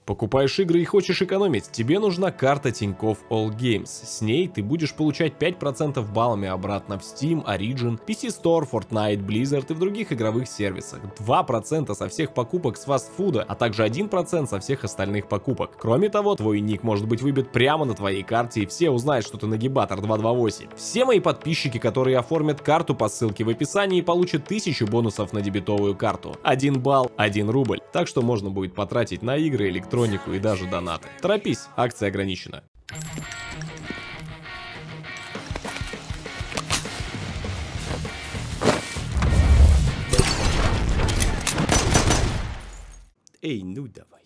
Покупаешь игры и хочешь экономить? Тебе нужна карта Тинькофф All Games. С ней ты будешь получать 5% баллами обратно в Steam, Origin, PC Store, Fortnite, Blizzard и в других игровых сервисах. 2% со всех покупок с фастфуда, а также 1% со всех остальных покупок. Кроме того, твой ник может быть выбит прямо на твоей карте, и все узнают, что ты нагибатор 228. Все мои подписчики, которые оформят карту по ссылке в описании, получат 1000 бонусов на дебетовую карту. 1 балл, 1 рубль. Так что можно будет потратить на игры, электронику и даже донаты. Торопись, акция ограничена. Эй, ну давай.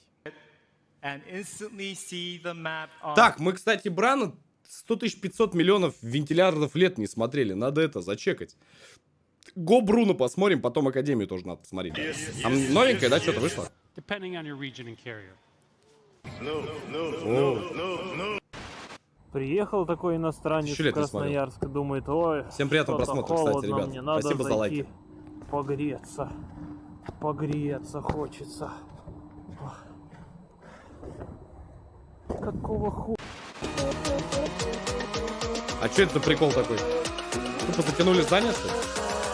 Так, мы, кстати, Брана 100 500 миллионов вентиляров лет не смотрели. Надо это зачекать. Го Бруно посмотрим, потом Академию тоже надо посмотреть. Там новенькая, да, что-то вышло? Приехал такой иностранец в Красноярск, думает, ой, всем приятного просмотра, кстати, ребят. Мне надо спасибо за лайки. Погреться хочется. Какого ху... А что это за прикол такой? Тупо затянули здание, что ли?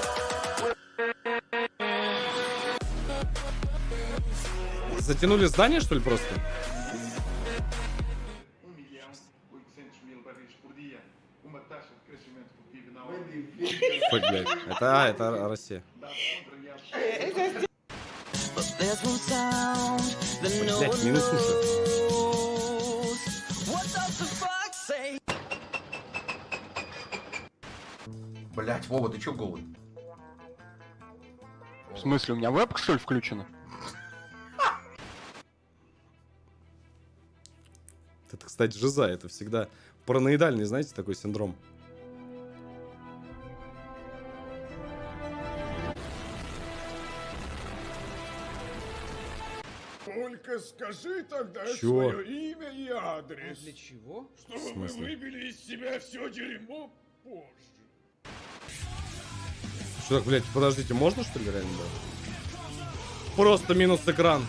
Затянули здание, что ли, просто? Фак, блядь. Это Россия. Блядь, минус уши. Блядь, Вова, ты чё голый? В смысле, у меня вебка, что ли, включена? Это, кстати, жиза, это всегда параноидальный, знаете, такой синдром. Только скажи тогда чё? свое имя и адрес. Для чего? Чтобы мы выбили из себя все дерьмо позже. Что так, блядь, подождите, можно, что ли, реально, да? Просто минус экран.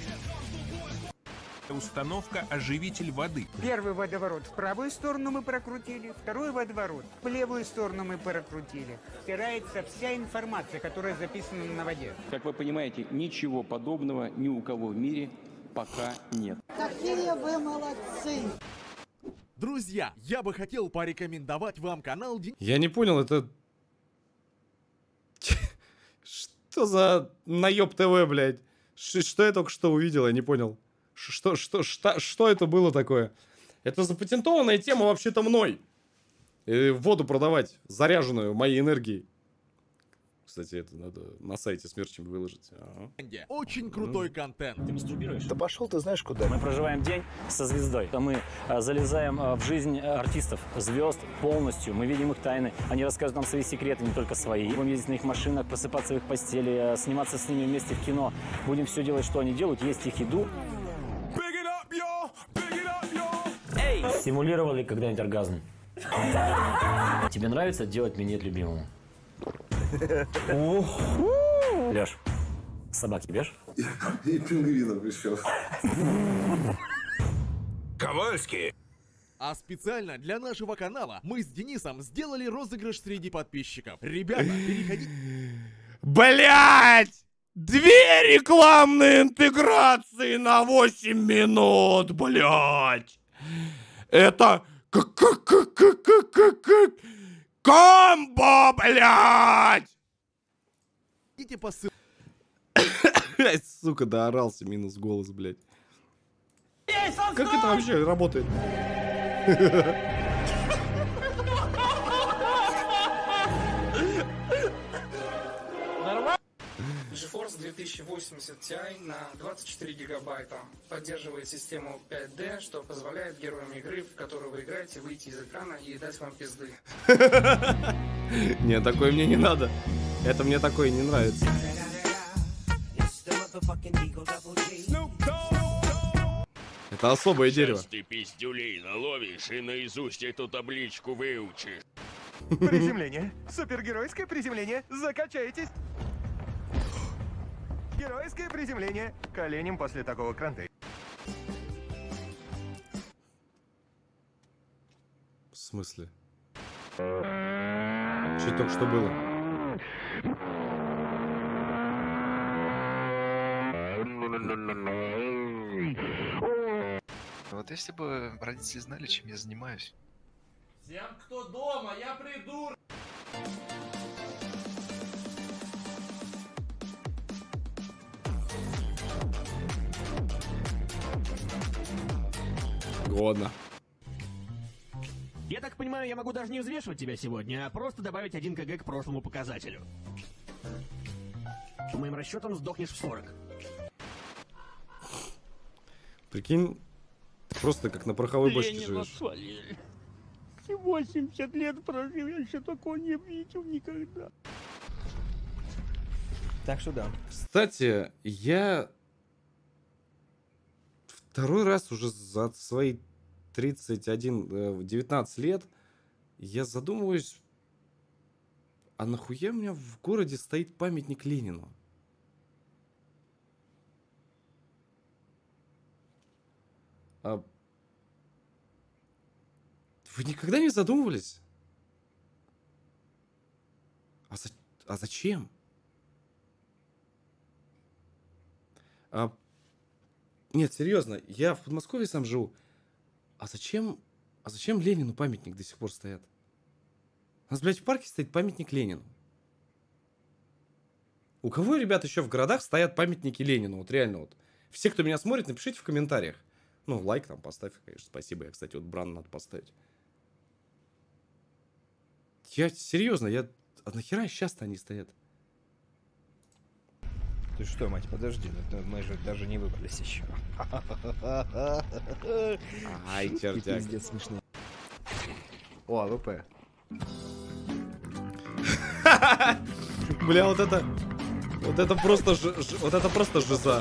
Установка оживитель воды. Первый водоворот в правую сторону мы прокрутили, второй водоворот в левую сторону мы прокрутили. Стирается вся информация, которая записана на воде. Как вы понимаете, ничего подобного ни у кого в мире пока нет. Какие вы молодцы! Друзья, я бы хотел порекомендовать вам канал... Я не понял, это... Что за наеб ТВ, блядь? Что я только что увидел, я не понял. Что это было такое? Это запатентованная тема вообще-то мной. Воду продавать, заряженную моей энергией. Кстати, это надо на сайте с мерчем выложить. Очень крутой контент. Ты мастурбируешь? Да пошел ты знаешь куда. Мы проживаем день со звездой. Мы залезаем в жизнь артистов, звезд полностью. Мы видим их тайны. Они рассказывают нам свои секреты, не только свои. Будем ездить на их машинах, просыпаться в их постели, сниматься с ними вместе в кино. Будем все делать, что они делают, есть их еду. Симулировал ли когда-нибудь оргазм? Тебе нравится делать минет любимому? Леш, собаки бежь? И пингвинов еще. Ковальский. А специально для нашего канала мы с Денисом сделали розыгрыш среди подписчиков. Ребята, переходите... Блять! 2 рекламные интеграции на 8 минут, блять! Это... Комбо, блядь! Идите по ссылке. Сука, доорался, минус голос, блядь. Как это вообще работает? GeForce 2080 Ti на 24 гигабайта. Поддерживает систему 5D, что позволяет героям игры, в которую вы играете, выйти из экрана и дать вам пизды. Не, такое мне не надо. Это мне такое не нравится. Это особое дерево. Сейчас ты пиздюлей наловишь и наизусть эту табличку выучишь. Приземление. Супергеройское приземление. Закачайтесь. Геройское приземление. Коленем после такого кранты. смысле? Что только что было? Вот если бы родители знали, чем я занимаюсь. Всем, кто дома, я придурок! Годно. Я так понимаю, я могу даже не взвешивать тебя сегодня, а просто добавить 1 кг к прошлому показателю. По моим расчетам, сдохнешь в 40. Прикинь, ты просто как на пороховой бочке живешь. Свалили. 80 лет прожил, я еще такого не видел никогда. Так что да. Кстати, я второй раз уже за свои 19 лет я задумываюсь, а нахуя у меня в городе стоит памятник Ленину? Вы никогда не задумывались? А зачем? Нет, серьезно, я в Подмосковье сам живу. А зачем Ленину памятник до сих пор стоят? У нас, блядь, в парке стоит памятник Ленину. У кого, ребят, еще в городах стоят памятники Ленину? Вот реально вот. Все, кто меня смотрит, напишите в комментариях. Ну, лайк там поставь, конечно, спасибо. Я, кстати, вот Бран надо поставить. Я серьезно, а нахера сейчас-то они стоят? Ты что, мать, подожди, мы же даже не выбрались еще. Ай, чертяк. Пиздец смешно. О, АВП. Бля, вот это просто жиза.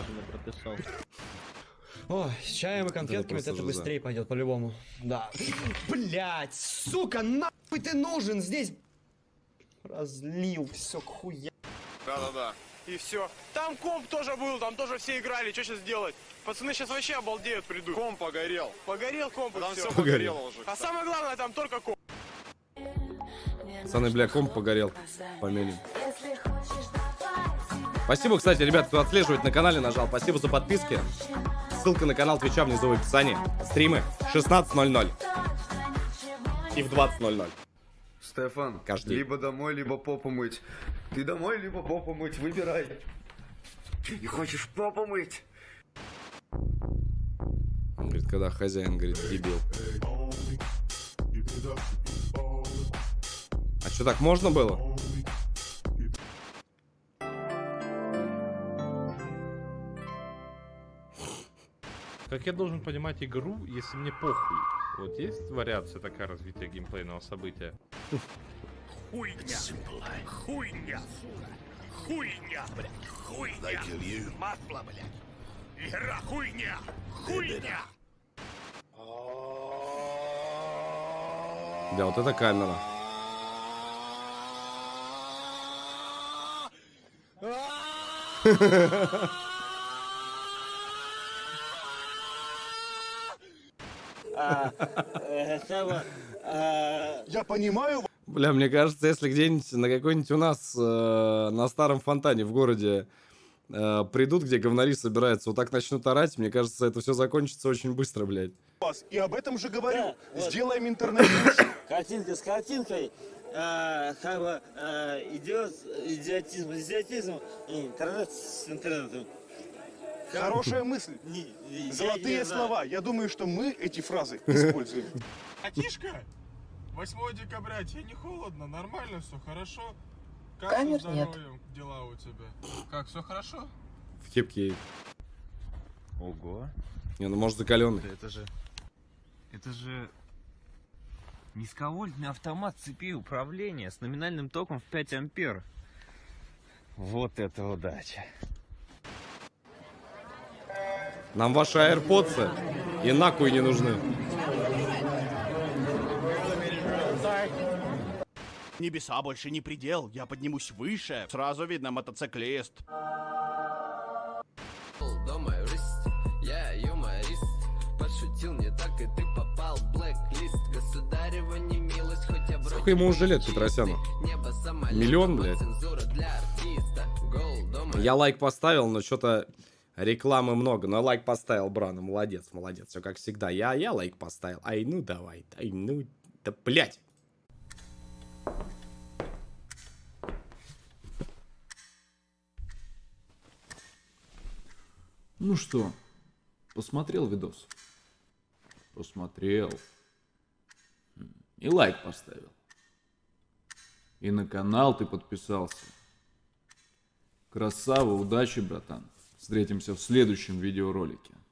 О, с чаем и конфетками это быстрее пойдет по-любому. Да. Блять, сука, нахуй ты нужен здесь? Разлил все к хуя. Да-да-да. И все. Там комп тоже был, там тоже все играли. Что сейчас делать? Пацаны сейчас вообще обалдеют, придут. Комп погорел. Погорел комп, и там все погорело уже. А самое главное, там только комп. Пацаны, бля, комп погорел. Помянем. Спасибо, кстати, ребят, кто отслеживает на канале, нажал. Спасибо за подписки. Ссылка на канал Твича внизу в описании. Стримы 16:00. И в 20:00. Стефан, каждый. Либо домой, либо попу мыть. Ты домой, либо попу мыть, выбирай. Не хочешь попу мыть? Он говорит, когда хозяин говорит, дебил. А что, так можно было? Как я должен понимать игру, если мне похуй? Вот есть вариация такая развития геймплейного события? Хуйня! Хуйня! Хуйня, блядь! Хуйня! Масло, блядь! Игра хуйня! Хуйня! Да, вот это камера. Я понимаю. Бля, мне кажется, если где-нибудь на какой-нибудь у нас на старом фонтане в городе придут, где говнари собираются, вот так начнут орать, мне кажется, это все закончится очень быстро, блядь. И об этом же говорю. Сделаем интернет. Картинка с картинкой. Как бы идет идиотизм, интернет с интернетом. Хорошая мысль. Золотые слова. Я думаю, что мы эти фразы используем. Атишка, 8 декабря, тебе не холодно? Нормально все, хорошо? Как Камер с здоровьем? Дела у тебя? Как, все хорошо? В кепке. Ого. Не, ну может закаленный. Это же низковольтный автомат цепи управления с номинальным током в 5 ампер. Вот это удача. Нам ваши AirPods и нахуй не нужны. Небеса больше не предел, я поднимусь выше. Сразу видно мотоциклист. Я юморист, пошутил не так, и ты попал в блэк-лист. Государева не Сколько ему уже лет, Петросяну? Миллион, блядь. Я лайк поставил, но что-то рекламы много. Но лайк поставил, Брана, молодец, молодец. Все как всегда. Я лайк поставил. Ай, ну давай. Ай, ну, да, блядь. Ну что, посмотрел видос? Посмотрел. И лайк поставил. И на канал ты подписался. Красава, удачи, братан. Встретимся в следующем видеоролике.